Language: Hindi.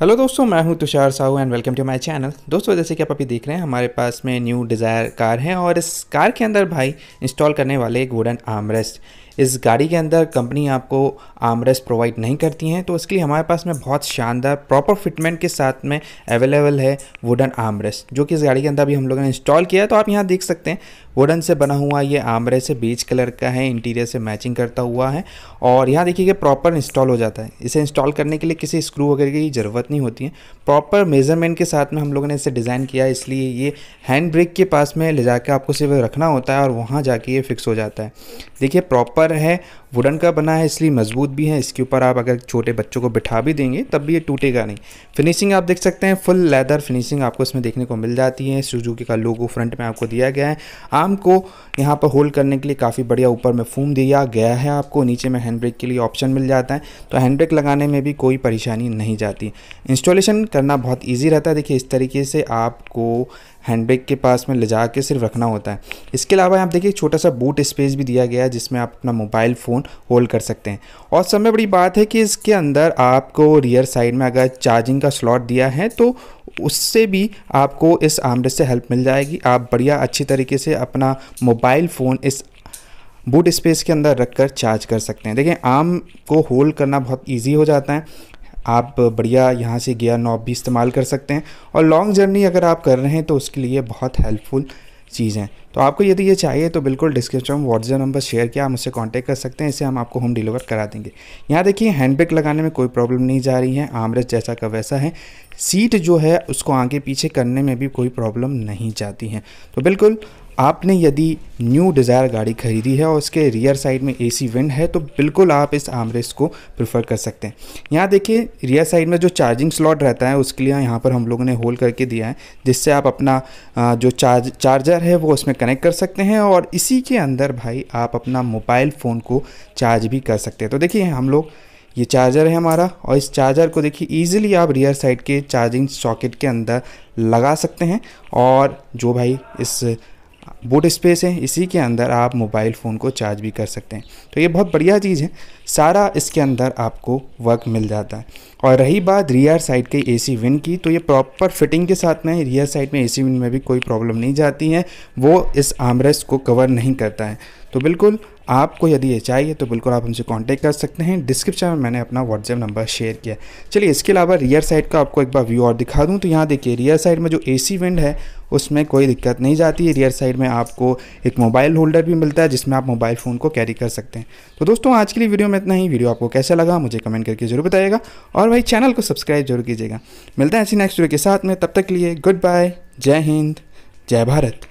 हेलो दोस्तों, मैं हूं Tushar Sahu and welcome to my channel. दोस्तों, जैसे कि आप अभी देख रहे हैं हमारे पास में न्यू डिज़ायर कार है और इस कार के अंदर भाई इंस्टॉल करने वाले एक वुडन आर्मरेस्ट। इस गाड़ी के अंदर कंपनी आपको आर्मरेस्ट प्रोवाइड नहीं करती हैं, तो इसके लिए हमारे पास में बहुत शानदार प्रॉपर फिटमेंट के साथ में अवेलेबल है वुडन आर्मरेस्ट, जो कि इस गाड़ी के अंदर भी हम लोगों ने इंस्टॉल किया है। तो आप यहाँ देख सकते हैं वुडन से बना हुआ ये आर्मरेस्ट है, बीच कलर का है, इंटीरियर से मैचिंग करता हुआ है और यहाँ देखिए कि प्रॉपर इंस्टॉल हो जाता है। इसे इंस्टॉल करने के लिए किसी स्क्रू वगैरह की ज़रूरत नहीं होती है, प्रॉपर मेजरमेंट के साथ में हम लोगों ने इसे डिज़ाइन किया है। इसलिए ये हैंड ब्रेक के पास में ले जाकर आपको सिर्फ रखना होता है और वहाँ जाके ये फिक्स हो जाता है। देखिए प्रॉपर है, वुडन का बना है इसलिए मजबूत भी है। इसके ऊपर आप अगर छोटे बच्चों को बिठा भी देंगे तब भी ये टूटेगा नहीं। फिनिशिंग आप देख सकते हैं, फुल लेदर फिनिशिंग आपको इसमें देखने को मिल जाती है। सुजुकी का लोगो फ्रंट में आपको दिया गया है। आर्म को यहाँ पर होल्ड करने के लिए काफ़ी बढ़िया ऊपर में फोम दिया गया है आपको। नीचे में हैंड ब्रेक के लिए ऑप्शन मिल जाता है, तो हैंड ब्रेक लगाने में भी कोई परेशानी नहीं जाती। इंस्टॉलेशन करना बहुत ईजी रहता है। देखिए इस तरीके से आपको हैंड ब्रेक के पास में ले जा के सिर्फ रखना होता है। इसके अलावा आप देखिए छोटा सा बूट स्पेस भी दिया गया है जिसमें आप अपना मोबाइल फ़ोन होल्ड कर सकते हैं। और सबसे बड़ी बात है कि इसके अंदर आपको रियर साइड में अगर चार्जिंग का स्लॉट दिया है तो उससे भी आपको इस आर्मरेस्ट से हेल्प मिल जाएगी। आप बढ़िया अच्छी तरीके से अपना मोबाइल फ़ोन इस बूट स्पेस के अंदर रखकर चार्ज कर सकते हैं। देखिए आर्म को होल्ड करना बहुत ईजी हो जाता है। आप बढ़िया यहाँ से गियर नॉब भी इस्तेमाल कर सकते हैं और लॉन्ग जर्नी अगर आप कर रहे हैं तो उसके लिए बहुत हेल्पफुल चीज़ है। तो आपको यदि ये चाहिए तो बिल्कुल डिस्क्रिप्शन में व्हाट्सएप नंबर शेयर किया, आप मुझसे कांटेक्ट कर सकते हैं। इसे हम आपको होम डिलीवर करा देंगे। यहाँ देखिए हैंड ब्रेक लगाने में कोई प्रॉब्लम नहीं जा रही है, आर्मरेस्ट जैसा का वैसा है। सीट जो है उसको आगे पीछे करने में भी कोई प्रॉब्लम नहीं जाती है। तो बिल्कुल आपने यदि न्यू डिज़ायर गाड़ी खरीदी है और उसके रियर साइड में एसी वेंट है तो बिल्कुल आप इस आर्मरेस्ट को प्रेफर कर सकते हैं। यहाँ देखिए रियर साइड में जो चार्जिंग स्लॉट रहता है उसके लिए यहाँ पर हम लोगों ने होल्ड करके दिया है, जिससे आप अपना जो चार्जर है वो उसमें कनेक्ट कर सकते हैं और इसी के अंदर भाई आप अपना मोबाइल फ़ोन को चार्ज भी कर सकते हैं। तो देखिए हम लोग ये चार्जर है हमारा और इस चार्जर को देखिए ईजिली आप रियर साइड के चार्जिंग सॉकेट के अंदर लगा सकते हैं और जो भाई इस बूट स्पेस है इसी के अंदर आप मोबाइल फ़ोन को चार्ज भी कर सकते हैं। तो ये बहुत बढ़िया चीज़ है, सारा इसके अंदर आपको वर्क मिल जाता है। और रही बात रियर साइड के एसी विन की, तो ये प्रॉपर फिटिंग के साथ में रियर साइड में एसी विन में भी कोई प्रॉब्लम नहीं जाती है, वो इस आर्मरेस्ट को कवर नहीं करता है। तो बिल्कुल आपको यदि ये चाहिए तो बिल्कुल आप हमसे कांटेक्ट कर सकते हैं। डिस्क्रिप्शन में मैंने अपना व्हाट्सएप नंबर शेयर किया। चलिए इसके अलावा रियर साइड का आपको एक बार व्यू और दिखा दूं। तो यहाँ देखिए रियर साइड में जो एसी विंड है उसमें कोई दिक्कत नहीं जाती है। रियर साइड में आपको एक मोबाइल होल्डर भी मिलता है जिसमें आप मोबाइल फ़ोन को कैरी कर सकते हैं। तो दोस्तों आज के लिए वीडियो में इतना ही। वीडियो आपको कैसा लगा मुझे कमेंट करके जरूर बताइएगा और भाई चैनल को सब्सक्राइब जरूर कीजिएगा। मिलते हैं ऐसी नेक्स्ट वीडियो के साथ में, तब तक के लिए गुड बाय, जय हिंद, जय भारत।